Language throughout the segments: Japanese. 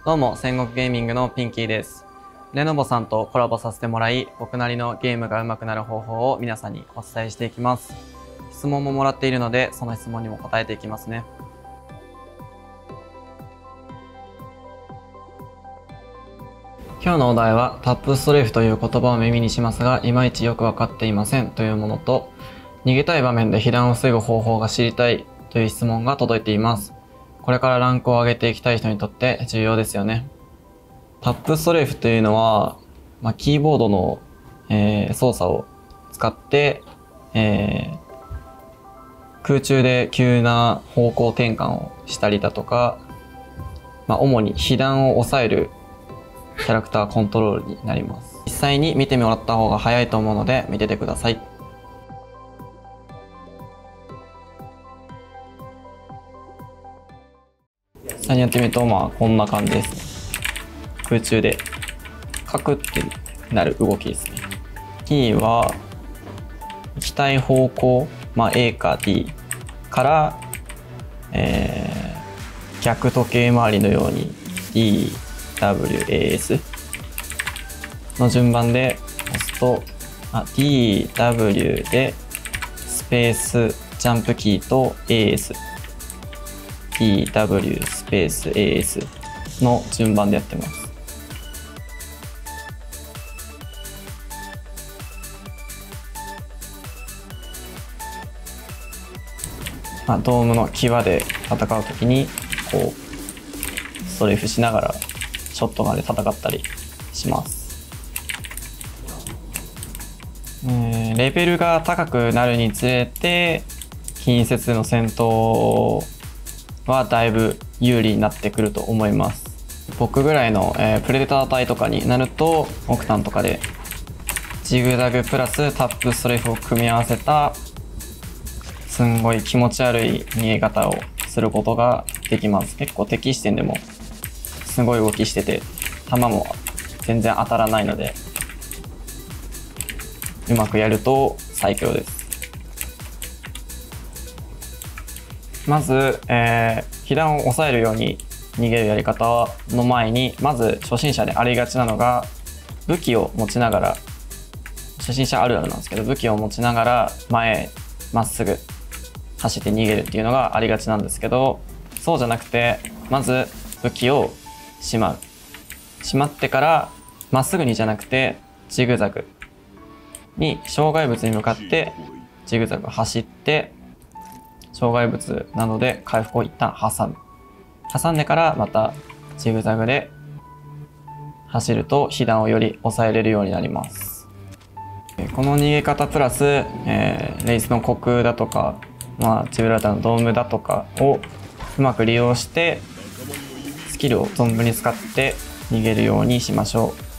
どうも、戦国ゲーミングのピンキーです。レノボさんとコラボさせてもらい、僕なりのゲームが上手くなる方法を皆さんにお伝えしていきます。質問ももらっているので、その質問にも答えていきますね。今日のお題は、タップストレーフという言葉を耳にしますが、いまいちよくわかっていませんというものと、逃げたい場面で被弾を防ぐ方法が知りたいという質問が届いています。これからランクを上げていきたい人にとって重要ですよね。タップストレーフというのは、キーボードの、操作を使って、空中で急な方向転換をしたりだとか、主に被弾を抑えるキャラクターコントロールになります。実際に見てもらった方が早いと思うので見ててください。実際にやってみるとこんな感じですね。空中でカクってなる動きですね。T は行きたい方向、A か D から、逆時計回りのように DWAS の順番で押すと、DW でスペースジャンプキーと AS、DW スペース AS の順番でやってます。ドームの際で戦うときにこうストレーフしながらショットガンで戦ったりします。レベルが高くなるにつれて近接の戦闘はだいぶ有利になってくると思います。僕ぐらいの、プレデター隊とかになるとオクタンとかでジグザグプラスタップストレーフを組み合わせたすんごい気持ち悪い逃げ方をすることができます。結構敵視点でもすごい動きしてて弾も全然当たらないのでうまくやると最強です。まず、被弾を抑えるように逃げるやり方の前にまず初心者でありがちなのが武器を持ちながら、初心者あるあるなんですけど武器を持ちながら前へまっすぐ走って逃げるっていうのがありがちなんですけど、そうじゃなくてまず武器をしまってからまっすぐにじゃなくてジグザグに障害物に向かってジグザグ走って障害物などで回復を一旦挟んでからまたジグザグで走ると被弾をより抑えれるようになります。この逃げ方プラス、レイスの虚空だとかジブラルタルのドームだとかをうまく利用してスキルを存分に使って逃げるようにしましょう。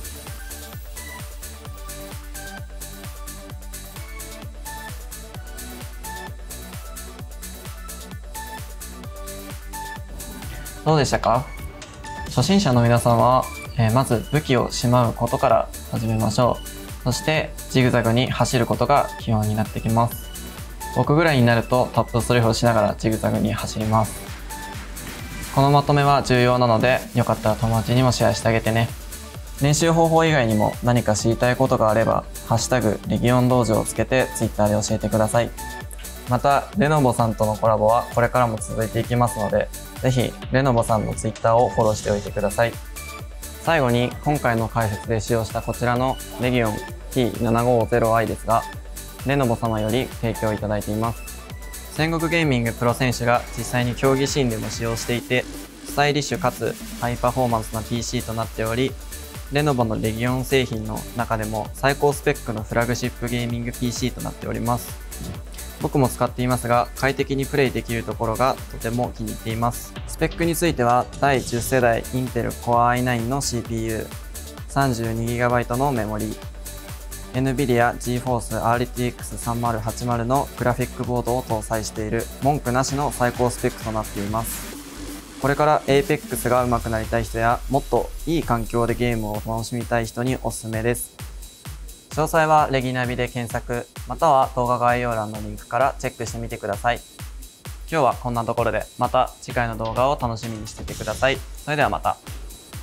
どうでしたか？初心者の皆さんは、まず武器をしまうことから始めましょう。そしてジグザグに走ることが基本になってきます。僕ぐらいになるとタップストレーフをしながらジグザグに走ります。このまとめは重要なのでよかったら友達にもシェアしてあげてね。練習方法以外にも何か知りたいことがあればハッシュタグレギオン道場をつけて Twitter で教えてください。またレノボさんとのコラボはこれからも続いていきますのでぜひレノボさんの Twitter をフォローしておいてください。最後に今回の解説で使用したこちらのレギオン T750i ですがレノボ様より提供いただいています。戦国ゲーミングプロ選手が実際に競技シーンでも使用していてスタイリッシュかつハイパフォーマンスな PC となっておりレノボのレギオン製品の中でも最高スペックのフラグシップゲーミング PC となっております。僕も使っていますが快適にプレイできるところがとても気に入っています。スペックについては第10世代 Intel Core i9 の CPU、32GB のメモリー、NVIDIA GeForce RTX 3080のグラフィックボードを搭載している文句なしの最高スペックとなっています。これから Apex が上手くなりたい人やもっといい環境でゲームを楽しみたい人におすすめです。詳細はレギナビで検索または動画概要欄のリンクからチェックしてみてください。今日はこんなところでまた次回の動画を楽しみにしててください。それではまた。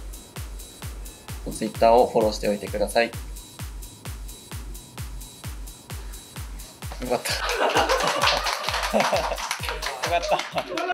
Twitter をフォローしておいてください。よかった。よかった。